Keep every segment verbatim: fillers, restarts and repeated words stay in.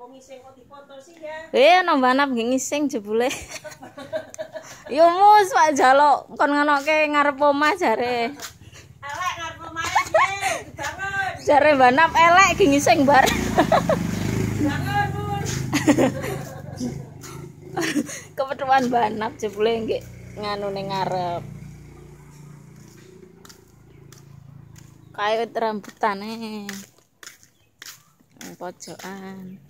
Eh, no banap ngising jebule. Yo mus Pak Jaluk kon ngonoke ngarep omah jare. Elek ngarep omah piye? Bangun. Jare banap elek ngising bar. Bangun, Bun. Kepetuan banap jebule nggih nganu ning ngarep. Kayut rambutane. Pojokan.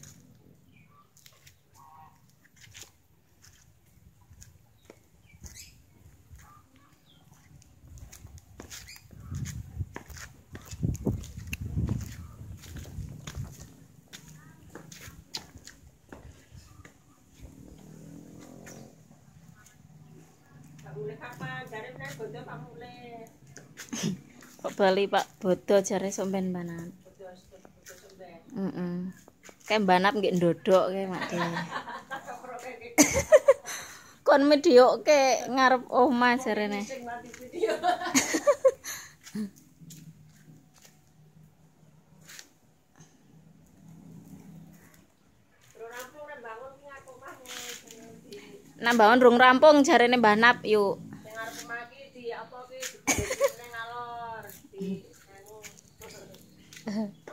Kok bali Pak Bodo jare somben banan. Heeh. Kayak banap nggih ndodok kae Mak De. Kon medhiyok ke ngarep omah jarene. Nah bangun rung rampung jarene Mbah Nap yuk. Sing arep omah iki di apa ki? Di ngalor, di